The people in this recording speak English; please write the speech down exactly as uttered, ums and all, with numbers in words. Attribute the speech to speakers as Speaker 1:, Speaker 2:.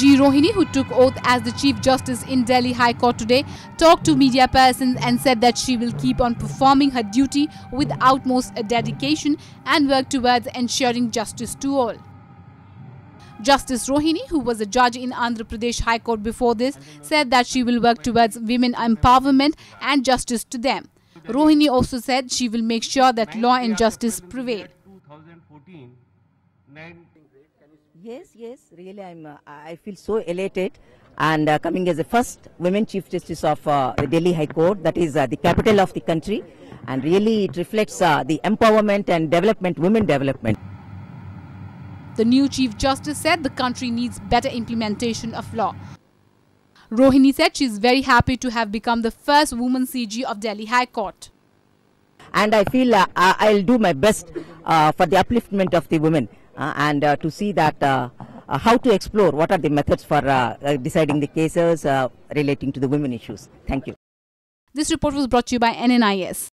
Speaker 1: G. Rohini, who took oath as the Chief Justice in Delhi High Court today, talked to media persons and said that she will keep on performing her duty with utmost dedication and work towards ensuring justice to all. Justice Rohini, who was a judge in Andhra Pradesh High Court before this, said that she will work towards women empowerment and justice to them. Rohini also said she will make sure that law and justice prevail.
Speaker 2: Yes, yes, really I'm, uh, I feel so elated, and uh, coming as the first women Chief Justice of uh, the Delhi High Court, that is uh, the capital of the country, and really it reflects uh, the empowerment and development, women development.
Speaker 1: The new Chief Justice said the country needs better implementation of law. Rohini said she is very happy to have become the first woman C G of Delhi High Court.
Speaker 2: And I feel uh, I'll do my best uh, for the upliftment of the women uh, and uh, to see that uh, uh, how to explore what are the methods for uh, uh, deciding the cases uh, relating to the women issues. Thank you.
Speaker 1: This report was brought to you by N N I S.